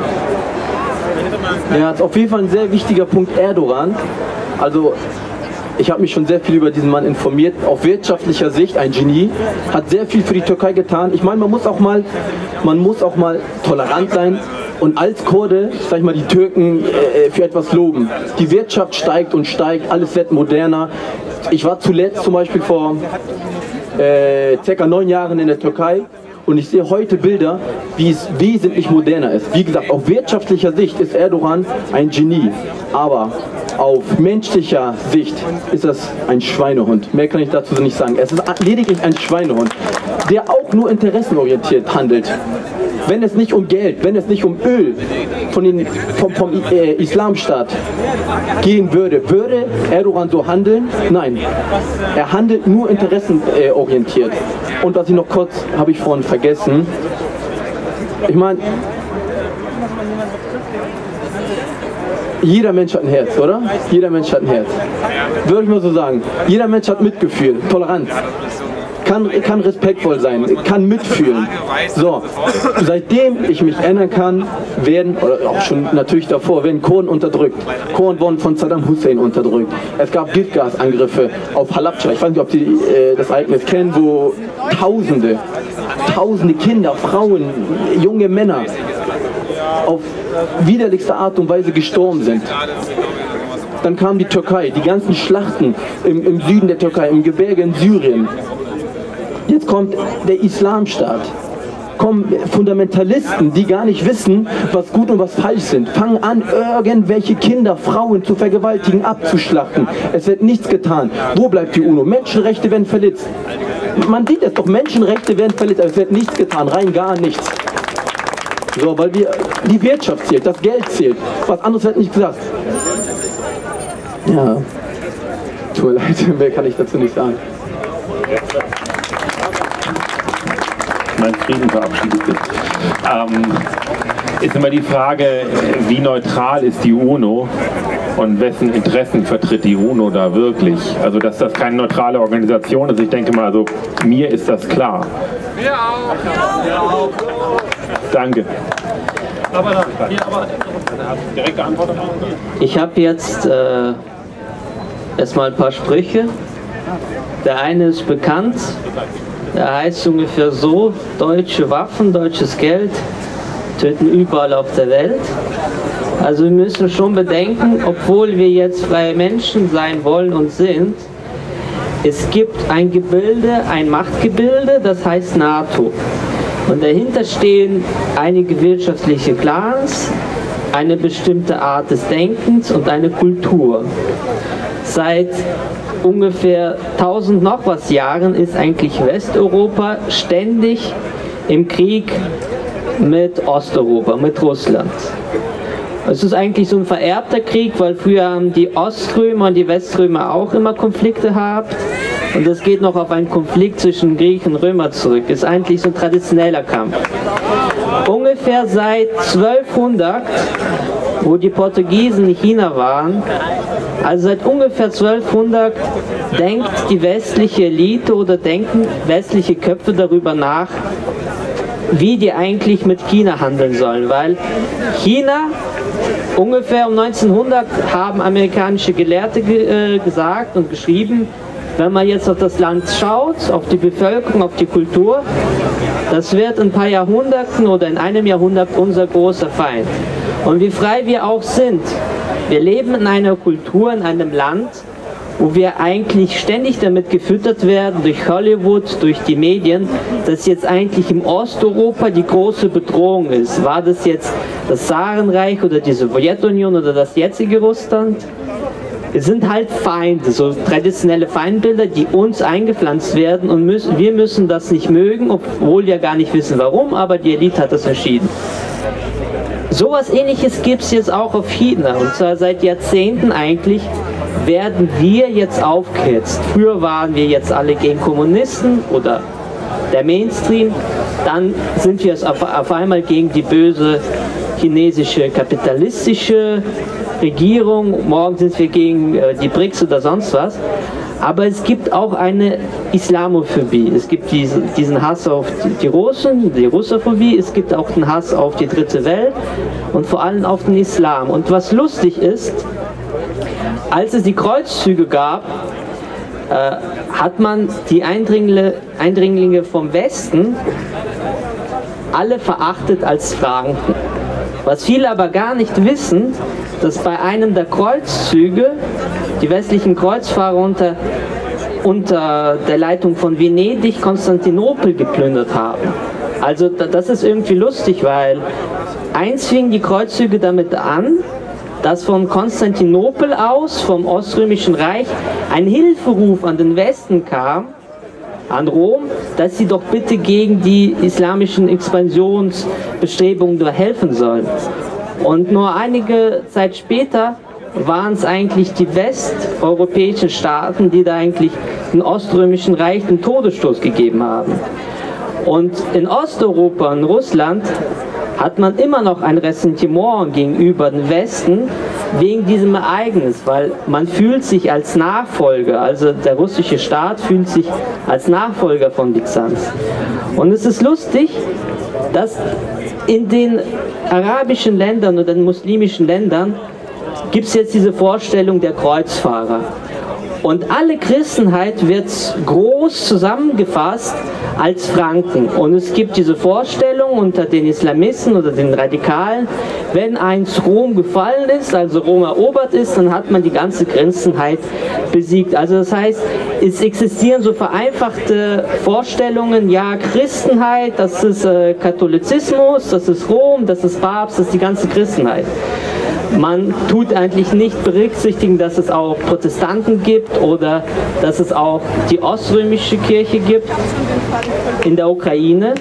Ja, das ist auf jeden Fall ein sehr wichtiger Punkt, Erdogan. Also ich habe mich schon sehr viel über diesen Mann informiert. Auf wirtschaftlicher Sicht ein Genie, hat sehr viel für die Türkei getan. Ich meine, man muss auch mal tolerant sein und als Kurde, sag ich mal, die Türken für etwas loben. Die Wirtschaft steigt und steigt, alles wird moderner. Ich war zuletzt zum Beispiel vor ca. 9 Jahren in der Türkei. Und ich sehe heute Bilder, wie es wesentlich moderner ist. Wie gesagt, auf wirtschaftlicher Sicht ist Erdogan ein Genie. Aber auf menschlicher Sicht ist das ein Schweinehund. Mehr kann ich dazu nicht sagen. Es ist lediglich ein Schweinehund, der auch nur interessenorientiert handelt. Wenn es nicht um Geld, wenn es nicht um Öl vom Islamstaat gehen würde, würde Erdogan so handeln? Nein, er handelt nur interessenorientiert. Und was ich noch kurz, habe ich vorhin vergessen, ich meine, jeder Mensch hat ein Herz, oder? Jeder Mensch hat ein Herz. Würde ich mal so sagen. Jeder Mensch hat Mitgefühl, Toleranz. Kann respektvoll sein, kann mitfühlen. So, seitdem ich mich erinnern kann, werden, oder auch schon natürlich davor, werden Kurden unterdrückt. Kurden wurden von Saddam Hussein unterdrückt. Es gab Giftgasangriffe auf Halabja. Ich weiß nicht, ob Sie das Ereignis kennen, wo Tausende Kinder, Frauen, junge Männer auf widerlichste Art und Weise gestorben sind. Dann kam die Türkei, die ganzen Schlachten im Süden der Türkei, im Gebirge in Syrien. Jetzt kommt der Islamstaat, kommen Fundamentalisten, die gar nicht wissen, was gut und was falsch sind, fangen an, irgendwelche Kinder, Frauen zu vergewaltigen, abzuschlachten. Es wird nichts getan. Wo bleibt die UNO? Menschenrechte werden verletzt. Man sieht es doch, Menschenrechte werden verletzt, aber es wird nichts getan, rein gar nichts. So, weil die Wirtschaft zählt, das Geld zählt. Was anderes wird nicht gesagt. Ja. tut mir leid, mehr kann ich dazu nicht sagen. Mein Frieden verabschiedet sich. Ist immer die Frage, wie neutral ist die UNO und wessen Interessen vertritt die UNO da wirklich? Also, dass das keine neutrale Organisation ist, ich denke mal, also mir ist das klar. Wir auch. Danke. Direkte Antwort. Ich habe jetzt erstmal ein paar Sprüche. Der eine ist bekannt, der heißt ungefähr so: deutsche Waffen, deutsches Geld töten überall auf der Welt. Also wir müssen schon bedenken, obwohl wir jetzt freie Menschen sein wollen und sind, es gibt ein Gebilde, ein Machtgebilde, das heißt NATO. Und dahinter stehen einige wirtschaftliche Clans, eine bestimmte Art des Denkens und eine Kultur. Seit ungefähr 1000 noch was Jahren ist eigentlich Westeuropa ständig im Krieg mit Osteuropa, mit Russland. Es ist eigentlich so ein vererbter Krieg, weil früher haben die Oströmer und die Weströmer auch immer Konflikte gehabt. Und das geht noch auf einen Konflikt zwischen Griechen und Römern zurück. Ist eigentlich so ein traditioneller Kampf. Ungefähr seit 1200, wo die Portugiesen in China waren, also seit ungefähr 1200 denkt die westliche Elite oder denken westliche Köpfe darüber nach, wie die eigentlich mit China handeln sollen. Weil China, ungefähr um 1900 haben amerikanische Gelehrte gesagt und geschrieben, wenn man jetzt auf das Land schaut, auf die Bevölkerung, auf die Kultur, das wird in ein paar Jahrhunderten oder in einem Jahrhundert unser großer Feind. Und wie frei wir auch sind, wir leben in einer Kultur, in einem Land, wo wir eigentlich ständig damit gefüttert werden, durch Hollywood, durch die Medien, dass jetzt eigentlich im Osteuropa die große Bedrohung ist. War das jetzt das Zarenreich oder die Sowjetunion oder das jetzige Russland? Es sind halt Feinde, so traditionelle Feindbilder, die uns eingepflanzt werden und wir müssen das nicht mögen, obwohl wir gar nicht wissen warum, aber die Elite hat das entschieden. Sowas Ähnliches gibt es jetzt auch auf China, und zwar seit Jahrzehnten eigentlich werden wir jetzt aufgehetzt. Früher waren wir jetzt alle gegen Kommunisten oder der Mainstream, dann sind wir auf einmal gegen die böse chinesische kapitalistische Regierung, morgen sind wir gegen die BRICS oder sonst was. Aber es gibt auch eine Islamophobie. Es gibt diesen Hass auf die Russen, die Russophobie, es gibt auch den Hass auf die dritte Welt und vor allem auf den Islam. Und was lustig ist, als es die Kreuzzüge gab, hat man die Eindringlinge vom Westen alle verachtet als Franken. Was viele aber gar nicht wissen, dass bei einem der Kreuzzüge die westlichen Kreuzfahrer unter der Leitung von Venedig Konstantinopel geplündert haben. Also das ist irgendwie lustig, weil eins fingen die Kreuzzüge damit an, dass von Konstantinopel aus, vom Oströmischen Reich, ein Hilferuf an den Westen kam, an Rom, dass sie doch bitte gegen die islamischen Expansionsbestrebungen da helfen sollen. Und nur einige Zeit später waren es eigentlich die westeuropäischen Staaten, die da eigentlich dem Oströmischen Reich den Todesstoß gegeben haben. Und in Osteuropa, in Russland, hat man immer noch ein Ressentiment gegenüber dem Westen wegen diesem Ereignis, weil man fühlt sich als Nachfolger, also der russische Staat fühlt sich als Nachfolger von Byzanz. Und es ist lustig, dass in den arabischen Ländern oder den muslimischen Ländern gibt es jetzt diese Vorstellung der Kreuzfahrer. Und alle Christenheit wird groß zusammengefasst als Franken. Und es gibt diese Vorstellung unter den Islamisten oder den Radikalen, wenn einst Rom gefallen ist, also Rom erobert ist, dann hat man die ganze Christenheit besiegt. Also das heißt, es existieren so vereinfachte Vorstellungen, ja, Christenheit, das ist Katholizismus, das ist Rom, das ist Papst, das ist die ganze Christenheit. Man tut eigentlich nicht berücksichtigen, dass es auch Protestanten gibt oder dass es auch die oströmische Kirche gibt in der Ukraine,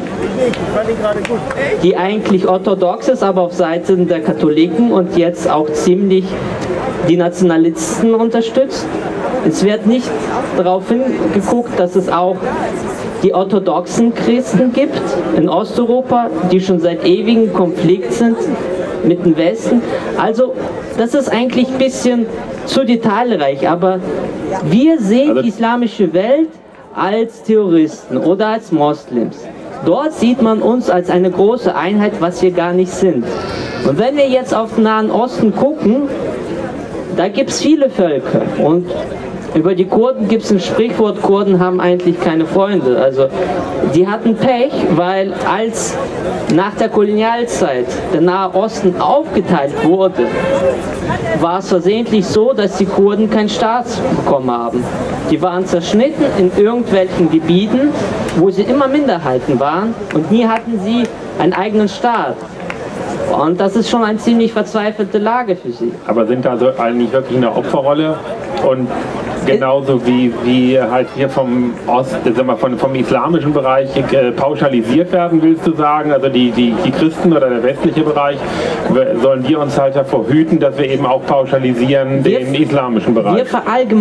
die eigentlich orthodox ist, aber auf Seiten der Katholiken und jetzt auch ziemlich die Nationalisten unterstützt. es wird nicht darauf hingeguckt, dass es auch die orthodoxen Christen gibt in Osteuropa, die schon seit ewigem Konflikt sind mit dem Westen. Also das ist eigentlich ein bisschen zu detailreich, aber wir sehen die islamische Welt als Terroristen oder als Moslems. Dort sieht man uns als eine große Einheit, was wir gar nicht sind. Und wenn wir jetzt auf den Nahen Osten gucken, da gibt es viele Völker und über die Kurden gibt es ein Sprichwort, Kurden haben eigentlich keine Freunde. Also die hatten Pech, weil als nach der Kolonialzeit der Nahe Osten aufgeteilt wurde, war es versehentlich so, dass die Kurden keinen Staat bekommen haben. Die waren zerschnitten in irgendwelchen Gebieten, wo sie immer Minderheiten waren und nie hatten sie einen eigenen Staat. Und das ist schon eine ziemlich verzweifelte Lage für sie. Aber sind also eigentlich wirklich in der Opferrolle und genauso wie halt hier vom vom islamischen Bereich pauschalisiert werden, willst du sagen? Also die Christen oder der westliche Bereich, sollen wir uns halt davor hüten, dass wir eben auch pauschalisieren den islamischen Bereich? Wir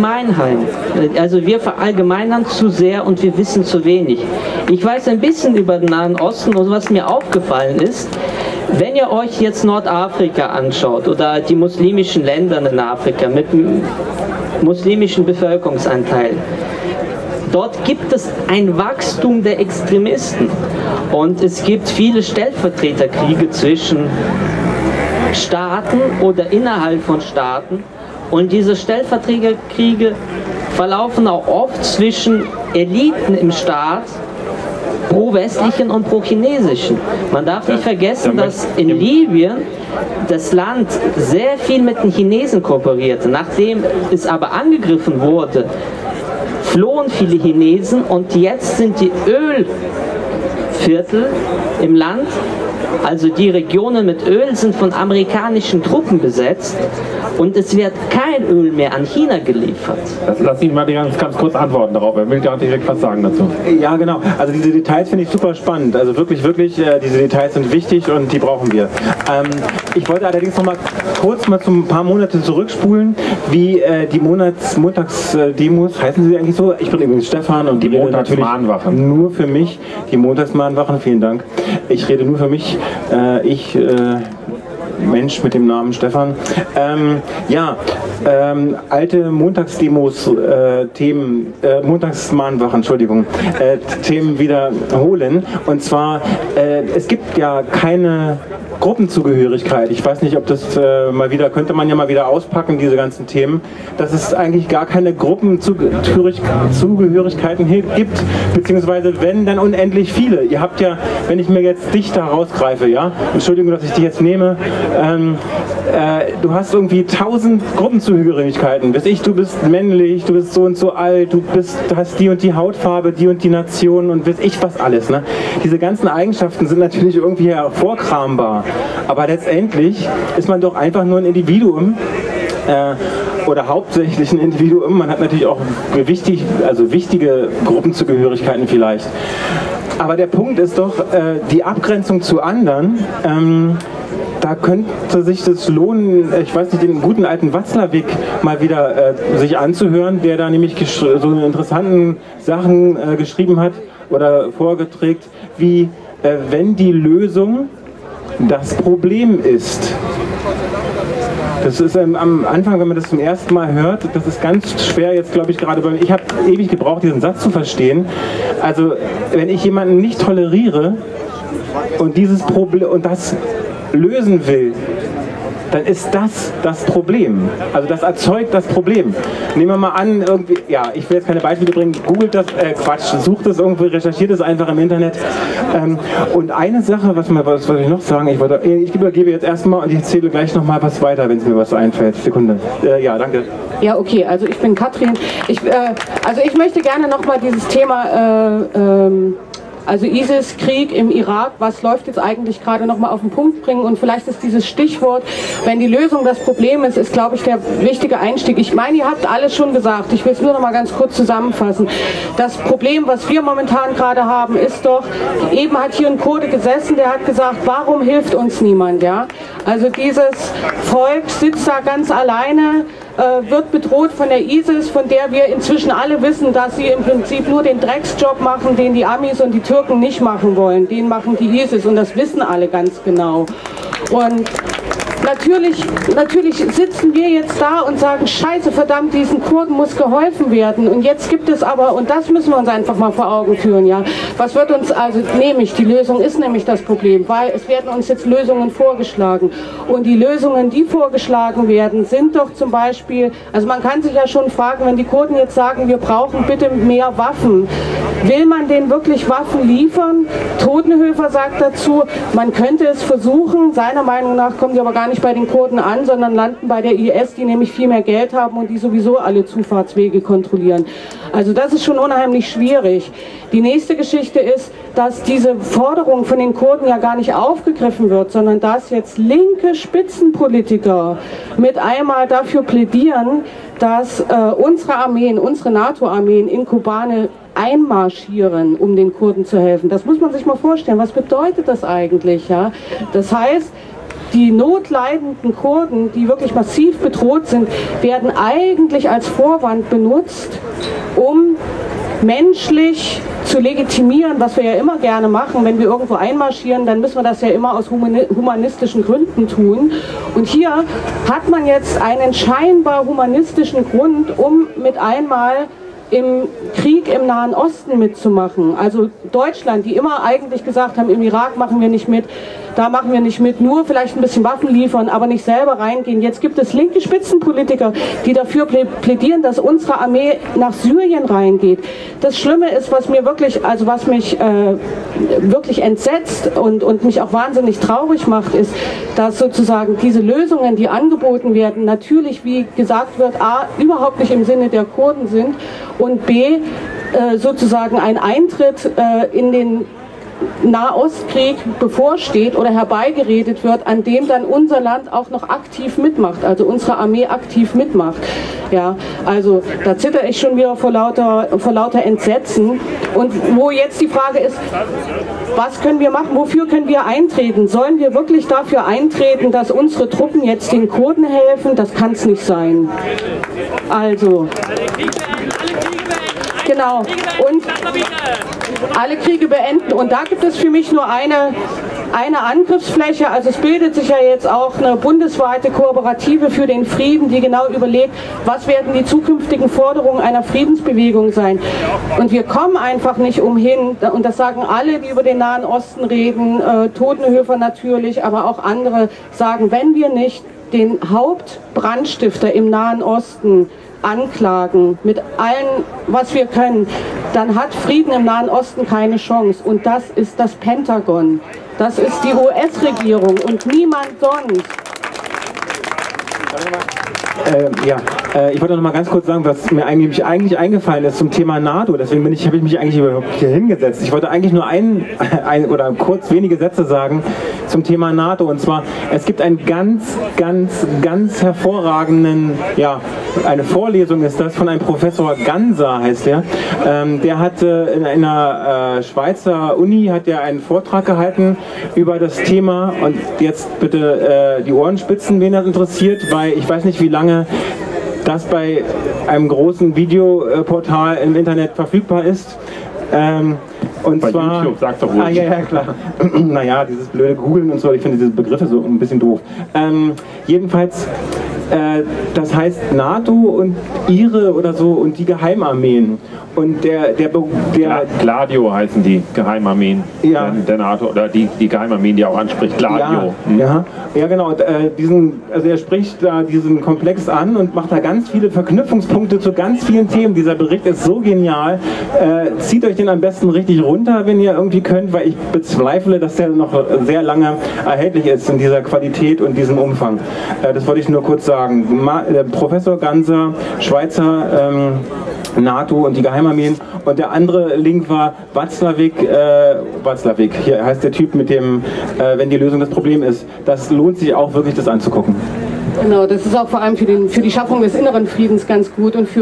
verallgemeinern zu sehr und wir wissen zu wenig. Ich weiß ein bisschen über den Nahen Osten und was mir aufgefallen ist, wenn ihr euch jetzt Nordafrika anschaut oder die muslimischen Länder in Afrika mit muslimischen Bevölkerungsanteil, dort gibt es ein Wachstum der Extremisten und es gibt viele Stellvertreterkriege zwischen Staaten oder innerhalb von Staaten und diese Stellvertreterkriege verlaufen auch oft zwischen Eliten im Staat, pro-westlichen und pro-chinesischen. Man darf nicht vergessen, dass in Libyen das Land sehr viel mit den Chinesen kooperierte. Nachdem es aber angegriffen wurde, flohen viele Chinesen und jetzt sind die Ölviertel im Land, also die Regionen mit Öl, sind von amerikanischen Truppen besetzt und es wird kein Öl mehr an China geliefert. Lass ihn mal ganz kurz antworten darauf. Er will gar nicht direkt was sagen dazu. Ja, genau. Also diese Details finde ich super spannend. Also wirklich, diese Details sind wichtig und die brauchen wir. Ich wollte allerdings noch mal kurz mal ein paar Monate zurückspulen, wie die Montagsdemos, heißen sie eigentlich so? Ich bin übrigens Stefan und die Montagsmahnwachen. Nur für mich. Die Montagsmahnwachen, vielen Dank. Ich rede nur für mich. Mensch mit dem Namen Stefan. Alte Montagsdemos, Montagsmahnwachen, Entschuldigung, Themen wiederholen. Und zwar, es gibt ja keine Gruppenzugehörigkeit. Ich weiß nicht, ob das könnte man ja mal wieder auspacken, diese ganzen Themen, dass es eigentlich gar keine Gruppenzugehörigkeiten gibt, beziehungsweise wenn, dann unendlich viele. Ihr habt ja, wenn ich mir jetzt dich da rausgreife, ja, Entschuldigung, dass ich dich jetzt nehme, du hast irgendwie 1000 Gruppenzugehörigkeiten. Du bist männlich, du bist so und so alt, du hast die und die Hautfarbe, die und die Nation und weiß ich was alles. Ne? Diese ganzen Eigenschaften sind natürlich irgendwie hervorkrambar. Aber letztendlich ist man doch einfach nur ein Individuum oder hauptsächlich ein Individuum. Man hat natürlich auch wichtige Gruppenzugehörigkeiten vielleicht. Aber der Punkt ist doch, die Abgrenzung zu anderen, da könnte sich das lohnen, ich weiß nicht, den guten alten Watzlawick mal wieder sich anzuhören, der da nämlich so interessanten Sachen geschrieben hat oder vorgeträgt, wie wenn die Lösung das Problem ist. Das ist am Anfang, wenn man das zum ersten Mal hört, das ist ganz schwer jetzt, glaube ich, gerade bei mir. Ich habe ewig gebraucht, diesen Satz zu verstehen. Also, wenn ich jemanden nicht toleriere und dieses Problem und das lösen will, dann ist das Problem. Also das erzeugt das Problem. Nehmen wir mal an, irgendwie, ja, ich will jetzt keine Beispiele bringen, googelt das, sucht das irgendwo, recherchiert es einfach im Internet. Und eine Sache, was ich noch sagen, ich übergebe jetzt erstmal und ich erzähle gleich nochmal was weiter, wenn es mir was einfällt. Sekunde. Ja, danke. Ja, okay, also ich bin Katrin. Ich möchte gerne nochmal dieses Thema also ISIS, Krieg im Irak, was läuft jetzt eigentlich gerade nochmal auf den Punkt bringen und vielleicht ist dieses Stichwort, wenn die Lösung das Problem ist, glaube ich, der wichtige Einstieg. Ich meine, ihr habt alles schon gesagt, ich will es nur noch mal ganz kurz zusammenfassen. Das Problem, was wir momentan gerade haben, ist doch, eben hat hier ein Kurde gesessen, der hat gesagt, warum hilft uns niemand, ja? Also dieses Volk sitzt da ganz alleine, wird bedroht von der ISIS, von der wir inzwischen alle wissen, dass sie im Prinzip nur den Drecksjob machen, den die Amis und die Türken nicht machen wollen. Den machen die ISIS und das wissen alle ganz genau. Und natürlich sitzen wir jetzt da und sagen, scheiße, verdammt, diesen Kurden muss geholfen werden. Und jetzt gibt es aber, und das müssen wir uns einfach mal vor Augen führen, ja, was wird uns also, nämlich, die Lösung ist nämlich das Problem, weil es werden uns jetzt Lösungen vorgeschlagen. Und die Lösungen, die vorgeschlagen werden, sind doch zum Beispiel, also man kann sich ja schon fragen, wenn die Kurden jetzt sagen, wir brauchen bitte mehr Waffen, will man denen wirklich Waffen liefern? Todenhöfer sagt dazu, man könnte es versuchen, seiner Meinung nach kommen die aber gar nicht bei den Kurden an, sondern landen bei der IS, die nämlich viel mehr Geld haben und die sowieso alle Zufahrtswege kontrollieren. Also das ist schon unheimlich schwierig. Die nächste Geschichte ist, dass diese Forderung von den Kurden ja gar nicht aufgegriffen wird, sondern dass jetzt linke Spitzenpolitiker mit einmal dafür plädieren, dass unsere Armeen, unsere NATO-Armeen in Kobane einmarschieren, um den Kurden zu helfen. Das muss man sich mal vorstellen. Was bedeutet das eigentlich? Ja? Das heißt, die notleidenden Kurden, die wirklich massiv bedroht sind, werden eigentlich als Vorwand benutzt, um menschlich zu legitimieren, was wir ja immer gerne machen. Wenn wir irgendwo einmarschieren, dann müssen wir das ja immer aus humanistischen Gründen tun. Und hier hat man jetzt einen scheinbar humanistischen Grund, um mit einmal im Krieg im Nahen Osten mitzumachen. Also Deutschland, die immer eigentlich gesagt haben, im Irak machen wir nicht mit, da machen wir nicht mit, nur vielleicht ein bisschen Waffen liefern, aber nicht selber reingehen. Jetzt gibt es linke Spitzenpolitiker, die dafür plädieren, dass unsere Armee nach Syrien reingeht. Das Schlimme ist, was mir wirklich, also was mich wirklich entsetzt und mich auch wahnsinnig traurig macht, ist, dass sozusagen diese Lösungen, die angeboten werden, natürlich, wie gesagt wird, a, überhaupt nicht im Sinne der Kurden sind und b, sozusagen ein Eintritt in den Nahostkrieg bevorsteht oder herbeigeredet wird, an dem dann unser Land auch noch aktiv mitmacht, also unsere Armee aktiv mitmacht. Ja, also da zittere ich schon wieder vor lauter Entsetzen. Und wo jetzt die Frage ist, was können wir machen, wofür können wir eintreten? Sollen wir wirklich dafür eintreten, dass unsere Truppen jetzt den Kurden helfen? Das kann es nicht sein. Also, genau, und alle Kriege beenden. Und da gibt es für mich nur eine Angriffsfläche. Also es bildet sich ja jetzt auch eine bundesweite Kooperative für den Frieden, die genau überlegt, was werden die zukünftigen Forderungen einer Friedensbewegung sein. Und wir kommen einfach nicht umhin, und das sagen alle, die über den Nahen Osten reden, Todenhöfer natürlich, aber auch andere sagen, wenn wir nicht den Hauptbrandstifter im Nahen Osten anklagen, mit allem, was wir können, dann hat Frieden im Nahen Osten keine Chance. Und das ist das Pentagon. Das ist die US-Regierung und niemand sonst. Ich wollte noch mal ganz kurz sagen, was mir eigentlich eingefallen ist zum Thema NATO. Deswegen habe ich mich eigentlich überhaupt hier hingesetzt. Ich wollte eigentlich nur oder kurz wenige Sätze sagen zum Thema NATO. Und zwar, es gibt einen ganz hervorragenden, eine Vorlesung ist das von einem Professor Ganser, heißt der. Der hat in einer Schweizer Uni einen Vortrag gehalten über das Thema. Und jetzt bitte die Ohren spitzen, wen das interessiert, weil ich weiß nicht, wie lange das bei einem großen Videoportal im Internet verfügbar ist. Und bei zwar, YouTube, sag doch ruhig. Ja, klar. Naja, dieses blöde Googeln und so, ich finde diese Begriffe so ein bisschen doof. Jedenfalls, das heißt NATO und ihre oder so und die Geheimarmeen. Und der Gladio heißen die Geheimarmeen der NATO, oder die Geheimarmeen, die auch anspricht, Gladio. Ja, genau. Und, er spricht da diesen Komplex an und macht da ganz viele Verknüpfungspunkte zu ganz vielen Themen. Dieser Bericht ist so genial. Zieht euch den am besten richtig runter, wenn ihr irgendwie könnt, weil ich bezweifle, dass der noch sehr lange erhältlich ist in dieser Qualität und diesem Umfang. Das wollte ich nur kurz sagen. Professor Ganser, Schweizer NATO und die Geheimarmeen, und der andere Link war Watzlawick, hier heißt der Typ mit dem, wenn die Lösung das Problem ist. Das lohnt sich auch wirklich, das anzugucken. Genau, das ist auch vor allem für die Schaffung des inneren Friedens ganz gut und für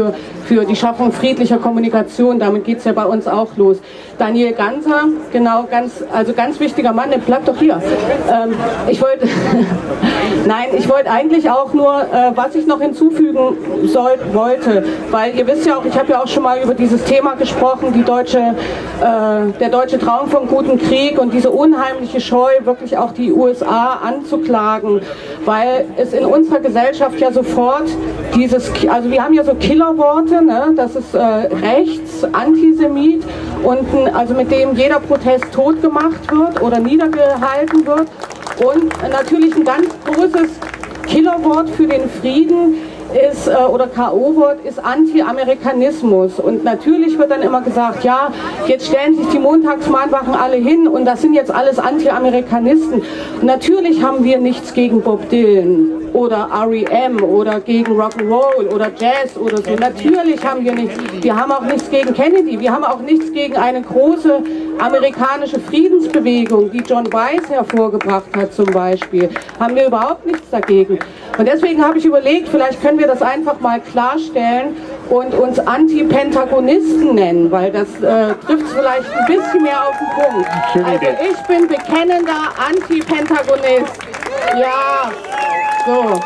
für die Schaffung friedlicher Kommunikation. Damit geht es ja bei uns auch los. Daniel Ganser, genau, ganz wichtiger Mann, der bleibt doch hier. Ich wollte eigentlich auch nur, was ich noch hinzufügen wollte, weil ihr wisst ja auch, ich habe ja auch schon mal über dieses Thema gesprochen, der deutsche Traum vom guten Krieg und diese unheimliche Scheu, wirklich auch die USA anzuklagen, weil es in unserer Gesellschaft ja sofort also wir haben ja so Killerworte, ne? Das ist rechts, Antisemit und also mit dem jeder Protest totgemacht wird oder niedergehalten wird. Und natürlich ein ganz großes Killerwort für den Frieden ist, oder K.O.-Wort ist Anti-Amerikanismus. Und natürlich wird dann immer gesagt, ja, jetzt stellen sich die Montagsmahnwachen alle hin und das sind jetzt alles Anti-Amerikanisten. Und natürlich haben wir nichts gegen Bob Dylan oder R.E.M. oder gegen Rock'n'Roll oder Jazz oder so. Natürlich haben wir nichts. Wir haben auch nichts gegen Kennedy. Wir haben auch nichts gegen eine große amerikanische Friedensbewegung, die John Weiss hervorgebracht hat zum Beispiel. Haben wir überhaupt nichts dagegen. Und deswegen habe ich überlegt, vielleicht können wir das einfach mal klarstellen und uns Anti-Pentagonisten nennen, weil das trifft es vielleicht ein bisschen mehr auf den Punkt. Also ich bin bekennender Anti-Pentagonist. Ja, so.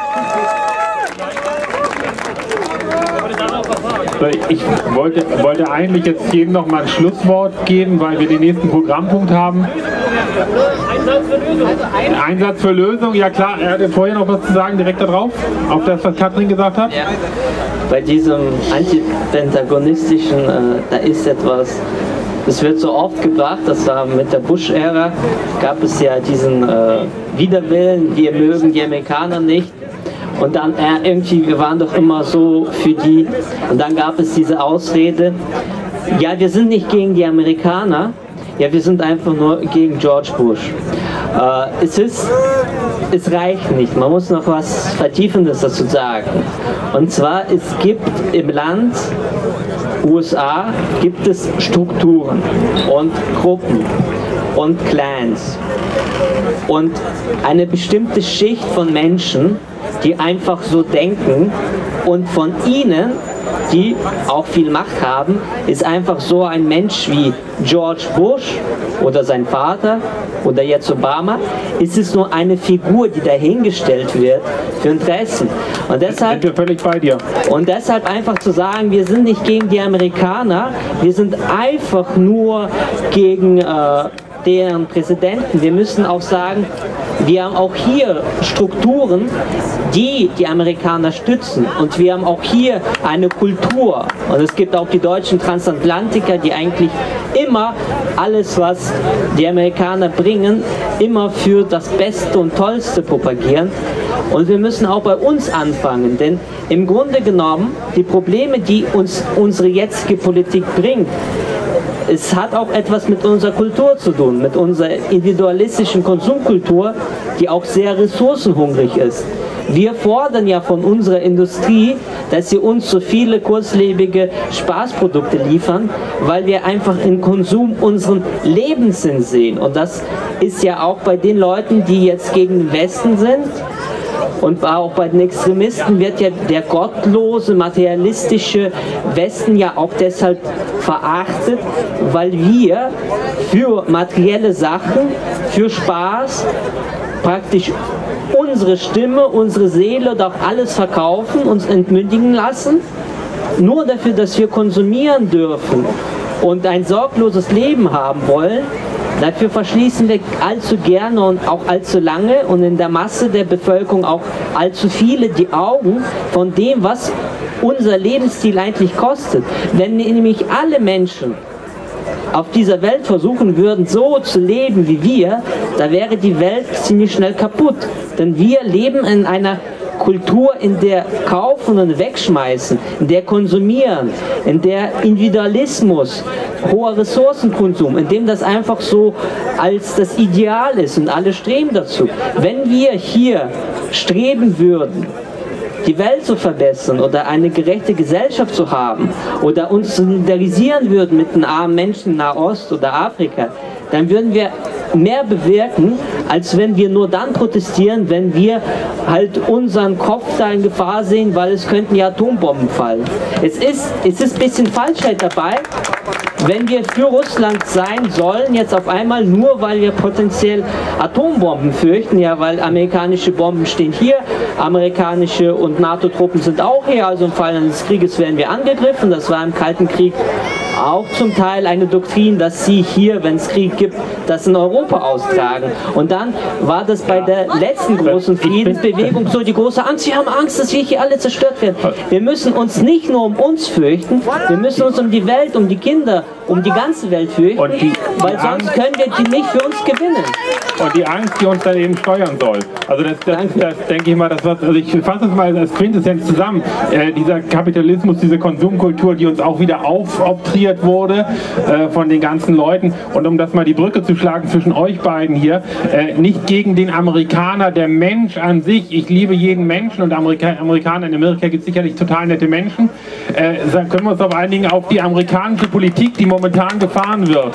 Ich wollte eigentlich jetzt jedem noch mal ein Schlusswort geben, weil wir den nächsten Programmpunkt haben. Einsatz für Lösung, ja klar, er hatte vorher noch was zu sagen, direkt darauf, auf das, was Katrin gesagt hat. Ja. Bei diesem antipentagonistischen, da ist etwas, es wird so oft gebracht, das war mit der Bush-Ära, gab es ja diesen Widerwillen, wir mögen die Amerikaner nicht. Und dann irgendwie, wir waren doch immer so für die. Und dann gab es diese Ausrede, ja, wir sind nicht gegen die Amerikaner, ja, wir sind einfach nur gegen George Bush. Es reicht nicht, man muss noch was Vertiefendes dazu sagen. Und zwar, es gibt im Land USA, gibt es Strukturen und Gruppen und Clans und eine bestimmte Schicht von Menschen, die einfach so denken, und von ihnen, die auch viel Macht haben, ist einfach so ein Mensch wie George Bush oder sein Vater oder jetzt Obama, ist es nur eine Figur, die dahingestellt wird für Interessen. Und deshalb, sind wir völlig bei dir. Und deshalb einfach zu sagen, wir sind nicht gegen die Amerikaner, wir sind einfach nur gegen deren Präsidenten. Wir müssen auch sagen, wir haben auch hier Strukturen, die die Amerikaner stützen, und wir haben auch hier eine Kultur, und es gibt auch die deutschen Transatlantiker, die eigentlich immer alles, was die Amerikaner bringen, immer für das Beste und Tollste propagieren. Und wir müssen auch bei uns anfangen, denn im Grunde genommen die Probleme, die uns unsere jetzige Politik bringt, es hat auch etwas mit unserer Kultur zu tun, mit unserer individualistischen Konsumkultur, die auch sehr ressourcenhungrig ist. Wir fordern ja von unserer Industrie, dass sie uns so viele kurzlebige Spaßprodukte liefern, weil wir einfach im Konsum unseren Lebenssinn sehen. Und das ist ja auch bei den Leuten, die jetzt gegen den Westen sind, und auch bei den Extremisten wird ja der gottlose, materialistische Westen ja auch deshalb verachtet, weil wir für materielle Sachen, für Spaß praktisch unsere Stimme, unsere Seele und auch alles verkaufen, uns entmündigen lassen, nur dafür, dass wir konsumieren dürfen und ein sorgloses Leben haben wollen. Dafür verschließen wir allzu gerne und auch allzu lange und in der Masse der Bevölkerung auch allzu viele die Augen von dem, was unser Lebensstil eigentlich kostet. Wenn nämlich alle Menschen auf dieser Welt versuchen würden, so zu leben wie wir, da wäre die Welt ziemlich schnell kaputt. Denn wir leben in einer Kultur, in der kaufen und wegschmeißen, in der konsumieren, in der Individualismus, hoher Ressourcenkonsum, in dem das einfach so als das Ideal ist und alle streben dazu. Wenn wir hier streben würden, die Welt zu verbessern oder eine gerechte Gesellschaft zu haben oder uns solidarisieren würden mit den armen Menschen in Nahost oder Afrika, dann würden wir mehr bewirken, als wenn wir nur dann protestieren, wenn wir halt unseren Kopf da in Gefahr sehen, weil es könnten ja Atombomben fallen. Es ist ein bisschen Falschheit dabei, wenn wir für Russland sein sollen, jetzt auf einmal nur, weil wir potenziell Atombomben fürchten, ja, weil amerikanische Bomben stehen hier, amerikanische und NATO-Truppen sind auch hier, also im Fall eines Krieges werden wir angegriffen. Das war im Kalten Krieg auch zum Teil eine Doktrin, dass sie hier, wenn es Krieg gibt, das in Europa austragen. Und dann war das bei der letzten großen Friedensbewegung so die große Angst. Wir haben Angst, dass wir hier alle zerstört werden. Wir müssen uns nicht nur um uns fürchten, wir müssen uns um die Welt, um die Kinder, um die ganze Welt fürchten, weil sonst können wir die nicht für uns gewinnen. Und die Angst, die uns dann eben steuern soll. Also das denke ich mal, also ich fasse es mal als Quintessenz zusammen. Dieser Kapitalismus, diese Konsumkultur, die uns auch wieder aufoktroyiert wurde von den ganzen Leuten. Und um das mal die Brücke zu schlagen zwischen euch beiden hier, nicht gegen den Amerikaner, der Mensch an sich. Ich liebe jeden Menschen und Amerikaner, in Amerika gibt es sicherlich total nette Menschen. Können wir uns vor allen Dingen auf die amerikanische Politik, die momentan gefahren wird.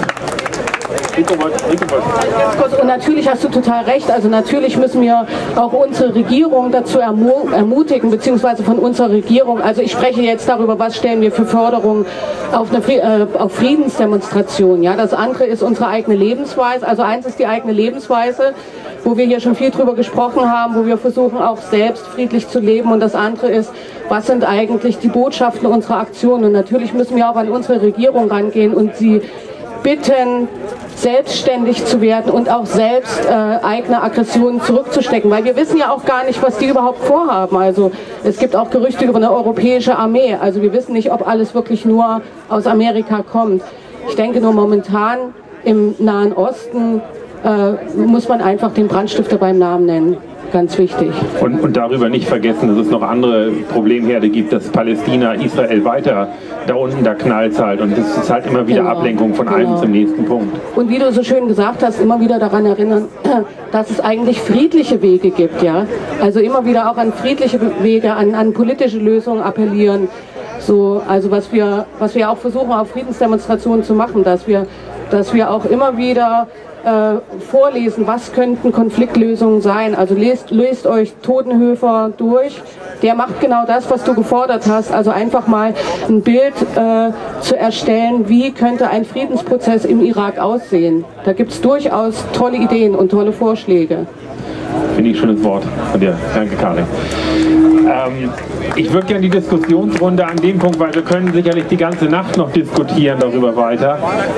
Und natürlich hast du total recht, also natürlich müssen wir auch unsere Regierung dazu ermutigen, beziehungsweise von unserer Regierung, also ich spreche jetzt darüber, was stellen wir für Förderungen auf Friedensdemonstrationen, ja, das andere ist unsere eigene Lebensweise, also eins ist die eigene Lebensweise, wo wir hier schon viel drüber gesprochen haben, wo wir versuchen auch selbst friedlich zu leben, und das andere ist, was sind eigentlich die Botschaften unserer Aktionen, und natürlich müssen wir auch an unsere Regierung rangehen und sie bitten, selbstständig zu werden und auch selbst eigene Aggressionen zurückzustecken, weil wir wissen ja auch gar nicht, was die überhaupt vorhaben. Also es gibt auch Gerüchte über eine europäische Armee, also wir wissen nicht, ob alles wirklich nur aus Amerika kommt. Ich denke nur momentan im Nahen Osten muss man einfach den Brandstifter beim Namen nennen. Ganz wichtig. Und darüber nicht vergessen, dass es noch andere Problemherde gibt, dass Palästina, Israel weiter da unten da knallt halt, und das ist halt immer wieder Ablenkung von einem zum nächsten Punkt. Und wie du so schön gesagt hast, immer wieder daran erinnern, dass es eigentlich friedliche Wege gibt, ja. Also immer wieder auch an friedliche Wege, an politische Lösungen appellieren. So, also was wir auch versuchen, auf Friedensdemonstrationen zu machen, dass wir auch immer wieder vorlesen, was könnten Konfliktlösungen sein. Also lest euch Totenhöfer durch. Der macht genau das, was du gefordert hast. Also einfach mal ein Bild zu erstellen, wie könnte ein Friedensprozess im Irak aussehen. Da gibt es durchaus tolle Ideen und tolle Vorschläge. Finde ich ein schönes Wort von dir. Danke, Karin. Ich würde gerne die Diskussionsrunde an dem Punkt, weil wir können sicherlich die ganze Nacht noch diskutieren darüber weiter.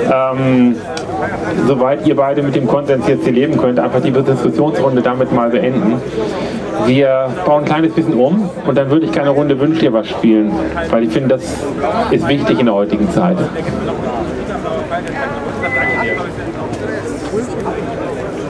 Soweit ihr beide mit dem Konsens jetzt hier leben könnt, einfach die Diskussionsrunde damit mal beenden. Wir bauen ein kleines bisschen um und dann würde ich gerne eine Runde Wünsch dir was spielen, weil ich finde, das ist wichtig in der heutigen Zeit.